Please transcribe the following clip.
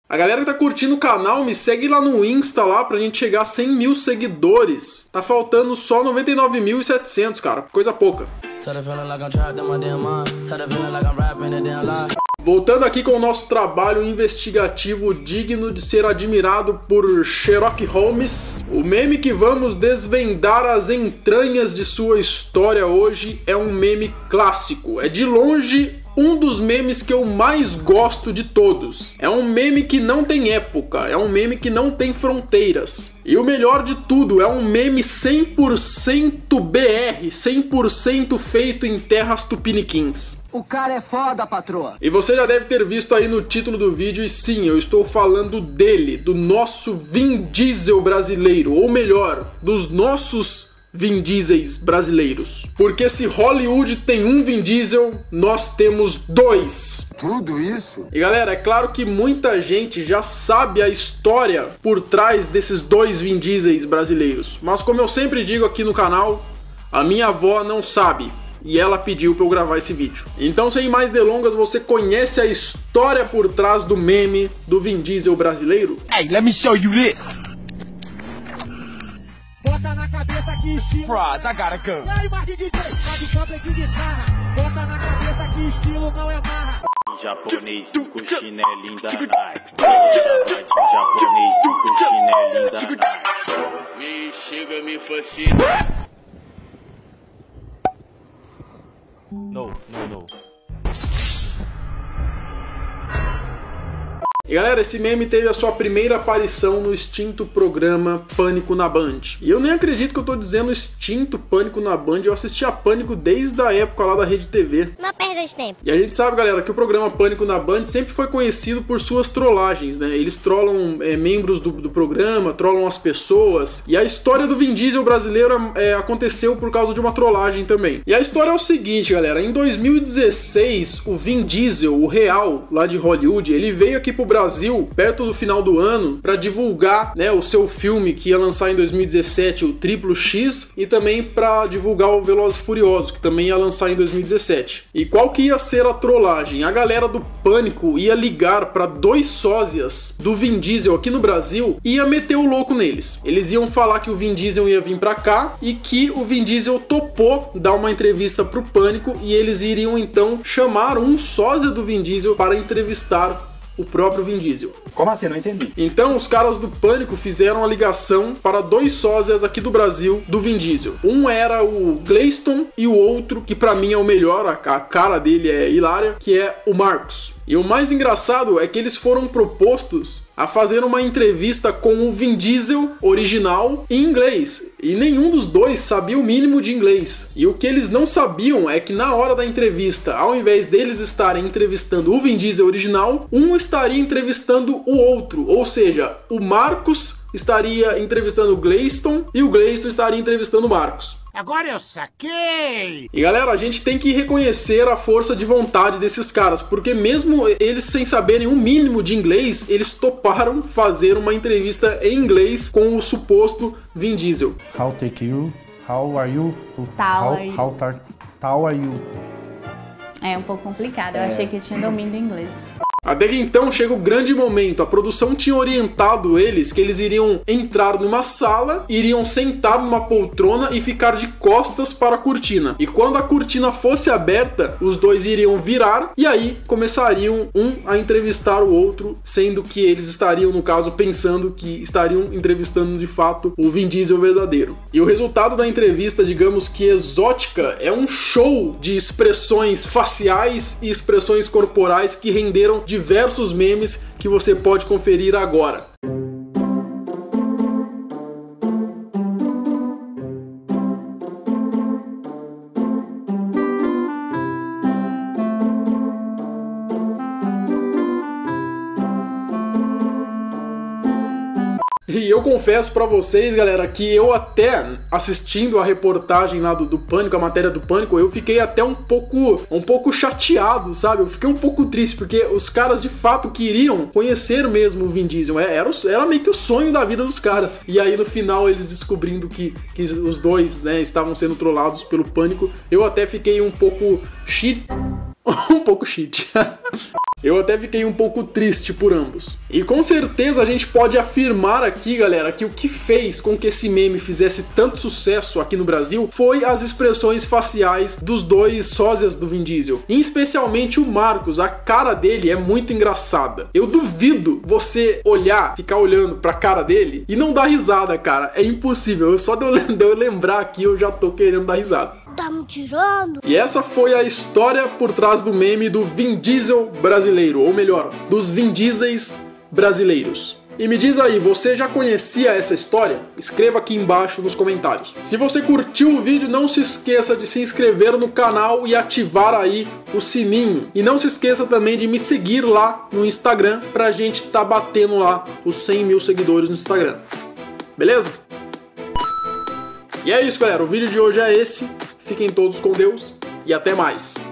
A galera que tá curtindo o canal, me segue lá no Insta lá pra gente chegar a 100 mil seguidores. Tá faltando só 99.700, cara. Coisa pouca. Voltando aqui com o nosso trabalho investigativo digno de ser admirado por Sherlock Holmes, o meme que vamos desvendar as entranhas de sua história hoje é um meme clássico. É de longe um dos memes que eu mais gosto de todos. É um meme que não tem época, é um meme que não tem fronteiras. E o melhor de tudo, é um meme 100% BR, 100% feito em terras tupiniquins. O cara é foda, patroa. E você já deve ter visto aí no título do vídeo, e sim, eu estou falando dele, do nosso Vin Diesel brasileiro, ou melhor, dos nossos Vin Diesels brasileiros. Porque se Hollywood tem um Vin Diesel, nós temos dois. Tudo isso? E galera, é claro que muita gente já sabe a história por trás desses dois Vin Diesels brasileiros. Mas como eu sempre digo aqui no canal, a minha avó não sabe. E ela pediu pra eu gravar esse vídeo. Então, sem mais delongas, você conhece a história por trás do meme do Vin Diesel brasileiro? Hey, let me show you this. Bota na cabeça que estilo. Frost, I got a gun. E aí, Martin DJ, faz o sample de guitarra. Bota na cabeça que estilo não é marra. Japonês com chinelinho da Nike. Japonês com chinelinho da Nike. Me chega, me fascina. No. E galera, esse meme teve a sua primeira aparição no extinto programa Pânico na Band. E eu nem acredito que eu tô dizendo extinto Pânico na Band, eu assisti a Pânico desde a época lá da Rede TV. Não perda de tempo. E a gente sabe, galera, que o programa Pânico na Band sempre foi conhecido por suas trollagens, né? Eles trollam membros do programa, trollam as pessoas. E a história do Vin Diesel brasileiro aconteceu por causa de uma trollagem também. E a história é o seguinte, galera. Em 2016, o Vin Diesel, o real, lá de Hollywood, ele veio aqui pro Brasil, perto do final do ano, para divulgar, né, o seu filme que ia lançar em 2017, o Triplo X, e também para divulgar o Velozes e Furiosos, que também ia lançar em 2017. E qual que ia ser a trollagem? A galera do Pânico ia ligar para dois sósias do Vin Diesel aqui no Brasil e ia meter o louco neles. Eles iam falar que o Vin Diesel ia vir para cá e que o Vin Diesel topou dar uma entrevista pro Pânico e eles iriam então chamar um sósia do Vin Diesel para entrevistar o próprio Vin Diesel. Como assim? Não entendi. Então os caras do Pânico fizeram a ligação para dois sósias aqui do Brasil do Vin Diesel. Um era o Gleiston e o outro, que pra mim é o melhor, a cara dele é hilária, que é o Marcos. E o mais engraçado é que eles foram propostos a fazer uma entrevista com o Vin Diesel original em inglês. E nenhum dos dois sabia o mínimo de inglês. E o que eles não sabiam é que na hora da entrevista, ao invés deles estarem entrevistando o Vin Diesel original, um estaria entrevistando o outro. Ou seja, o Marcos estaria entrevistando o Gleiston e o Gleiston estaria entrevistando o Marcos. Agora eu saquei! E galera, a gente tem que reconhecer a força de vontade desses caras, porque mesmo eles sem saberem o mínimo de inglês, eles toparam fazer uma entrevista em inglês com o suposto Vin Diesel. How take you? How are you? How are you? É um pouco complicado, eu achei que eu tinha domínio do inglês. Até que então chega o grande momento. A produção tinha orientado eles que eles iriam entrar numa sala, iriam sentar numa poltrona e ficar de costas para a cortina. E quando a cortina fosse aberta, os dois iriam virar e aí começariam um a entrevistar o outro, sendo que eles estariam, no caso, pensando que estariam entrevistando de fato o Vin Diesel verdadeiro. E o resultado da entrevista, digamos que exótica, é um show de expressões faciais e expressões corporais que renderam diversos memes que você pode conferir agora. E eu confesso pra vocês, galera, que eu até assistindo a reportagem lá do Pânico, a matéria do Pânico, eu fiquei até um pouco chateado, sabe? Eu fiquei um pouco triste, porque os caras de fato queriam conhecer mesmo o Vin Diesel. Era meio que o sonho da vida dos caras. E aí no final eles descobrindo que os dois, né, estavam sendo trollados pelo Pânico, eu até fiquei um pouco shit. Eu até fiquei um pouco triste por ambos. E com certeza a gente pode afirmar aqui, galera, que o que fez com que esse meme fizesse tanto sucesso aqui no Brasil foi as expressões faciais dos dois sósias do Vin Diesel. E especialmente o Marcos, a cara dele é muito engraçada. Eu duvido você olhar, ficar olhando pra cara dele e não dar risada, cara. É impossível. Só de eu lembrar aqui eu já tô querendo dar risada. Tá me tirando? E essa foi a história por trás do meme do Vin Diesel brasileiro, ou melhor, dos Vin Diesels brasileiros. E me diz aí, você já conhecia essa história? Escreva aqui embaixo nos comentários. Se você curtiu o vídeo, não se esqueça de se inscrever no canal e ativar aí o sininho. E não se esqueça também de me seguir lá no Instagram pra gente tá batendo lá os 100 mil seguidores no Instagram. Beleza? E é isso, galera. O vídeo de hoje é esse. Fiquem todos com Deus e até mais.